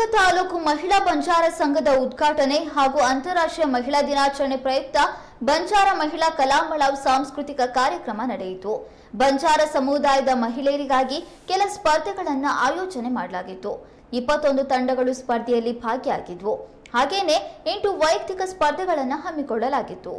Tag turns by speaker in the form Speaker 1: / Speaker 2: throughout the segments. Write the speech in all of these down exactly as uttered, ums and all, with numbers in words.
Speaker 1: ತಾಲೂಕು ಮಹಿಳಾ ಬಂಜಾರ ಸಂಘದ ಉದ್ಘಾಟನೆ ಹಾಗೂ ಅಂತಾರಾಷ್ಟ್ರೀಯ ಮಹಿಳಾ ದಿನಾಚರಣೆ ಪ್ರಯುಕ್ತ ಬಂಜಾರ ಮಹಿಳಾ ಕಲಾಮಳಾವ್ ಸಾಂಸ್ಕೃತಿಕ ಕಾರ್ಯಕ್ರಮ ನಡೆಯಿತು. ಬಂಜಾರ ಸಮುದಾಯದ ಮಹಿಳೆಯರಿಗಾಗಿ ಕೆಲ ಸ್ಪರ್ಧೆಗಳನ್ನು ಆಯೋಜನೆ ಮಾಡಲಾಗಿತ್ತು. ಇಪ್ಪತ್ತೊಂದು ತಂಡಗಳು ಸ್ಪರ್ಧೆಯಲ್ಲಿ ಭಾಗಿಯಾಗಿದ್ವು. ಹಾಗೇನೆ ಎಂಟು ವೈಯಕ್ತಿಕ ಸ್ಪರ್ಧೆಗಳನ್ನು ಹಮ್ಮಿಕೊಳ್ಳಲಾಗಿತ್ತು.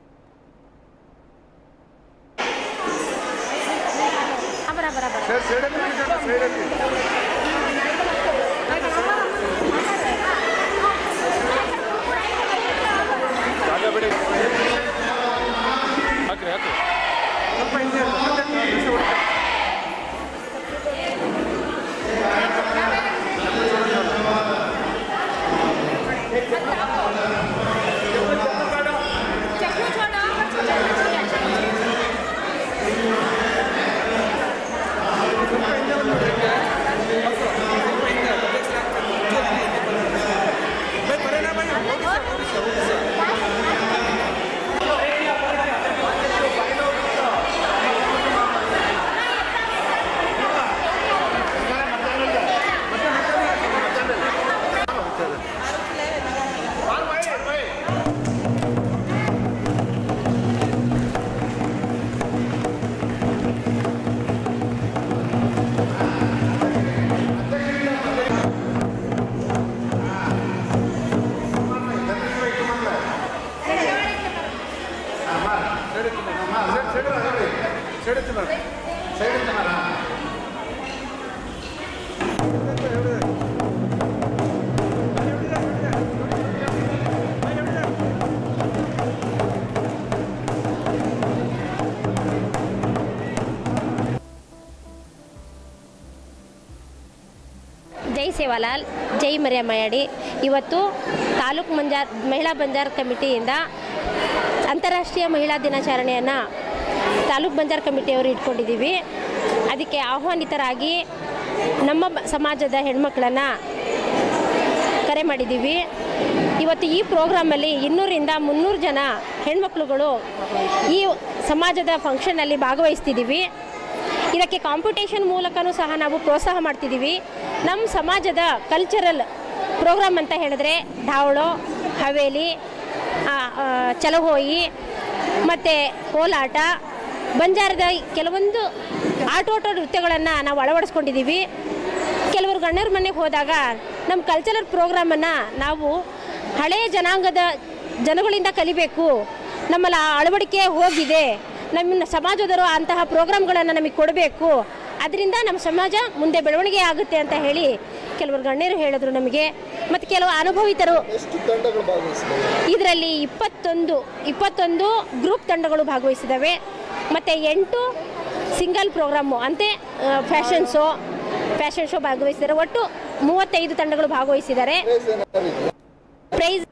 Speaker 2: ಜೈ ಸೇವಾಲಾಲ್, ಜೈ ಮರಿಯಮ್ಮಯ್ಯಡಿ. ಇವತ್ತು ತಾಲೂಕು ಮಂಜಾರ್ ಮಹಿಳಾ ಬಂಜಾರ್ ಕಮಿಟಿಯಿಂದ ಅಂತಾರಾಷ್ಟ್ರೀಯ ಮಹಿಳಾ ದಿನಾಚರಣೆಯನ್ನು ತಾಲೂಕು ಬಂಜಾರ್ ಕಮಿಟಿಯವರು ಇಟ್ಕೊಂಡಿದ್ದೀವಿ. ಅದಕ್ಕೆ ಆಹ್ವಾನಿತರಾಗಿ ನಮ್ಮ ಸಮಾಜದ ಹೆಣ್ಮಕ್ಳನ್ನು ಕರೆ ಮಾಡಿದ್ದೀವಿ. ಇವತ್ತು ಈ ಪ್ರೋಗ್ರಾಮಲ್ಲಿ ಇನ್ನೂರಿಂದ ಮುನ್ನೂರು ಜನ ಹೆಣ್ಮಕ್ಳುಗಳು ಈ ಸಮಾಜದ ಫಂಕ್ಷನಲ್ಲಿ ಭಾಗವಹಿಸ್ತಿದ್ದೀವಿ. ಇದಕ್ಕೆ ಕಾಂಪಿಟೇಷನ್ ಮೂಲಕನೂ ಸಹ ನಾವು ಪ್ರೋತ್ಸಾಹ ಮಾಡ್ತಿದ್ದೀವಿ. ನಮ್ಮ ಸಮಾಜದ ಕಲ್ಚರಲ್ ಪ್ರೋಗ್ರಾಮ್ ಅಂತ ಹೇಳಿದ್ರೆ ಢಾವಳು, ಹವೇಲಿ, ಚಲಹೋಯಿ ಮತ್ತು ಕೋಲಾಟ, ಬಂಜಾರದ ಕೆಲವೊಂದು ಆಟೋಟ ನೃತ್ಯಗಳನ್ನು ನಾವು ಅಳವಡಿಸ್ಕೊಂಡಿದ್ದೀವಿ. ಕೆಲವರು ಗಣ್ಯರ ಮನೆಗೆ ಹೋದಾಗ ನಮ್ಮ ಕಲ್ಚರಲ್ ಪ್ರೋಗ್ರಾಮನ್ನು ನಾವು ಹಳೆಯ ಜನಾಂಗದ ಜನಗಳಿಂದ ಕಲಿಬೇಕು, ನಮ್ಮಲ್ಲಿ ಅಳವಡಿಕೆ ಹೋಗಿದೆ, ನಮ್ಮ ಸಮಾಜದವರು ಅಂತಹ ಪ್ರೋಗ್ರಾಮ್ಗಳನ್ನು ನಮಗೆ ಕೊಡಬೇಕು, ಅದರಿಂದ ನಮ್ಮ ಸಮಾಜ ಮುಂದೆ ಬೆಳವಣಿಗೆ ಆಗುತ್ತೆ ಅಂತ ಹೇಳಿ ಕೆಲವರು ಗಣ್ಯರು ಹೇಳಿದ್ರು ನಮಗೆ. ಮತ್ತು ಕೆಲವು ಅನುಭವಿತರು ಇದರಲ್ಲಿ ಇಪ್ಪತ್ತೊಂದು ಇಪ್ಪತ್ತೊಂದು ಗ್ರೂಪ್ ತಂಡಗಳು ಭಾಗವಹಿಸಿದ್ದಾವೆ. ಮತ್ತು ಎಂಟು ಸಿಂಗಲ್ ಪ್ರೋಗ್ರಾಮು ಅಂತೆ ಫ್ಯಾಷನ್ ಶೋ ಫ್ಯಾಷನ್ ಶೋ ಭಾಗವಹಿಸಿದ್ದಾರೆ. ಒಟ್ಟು ಮೂವತ್ತೈದು ತಂಡಗಳು ಭಾಗವಹಿಸಿದ್ದಾರೆ. ಪ್ರೈಸ್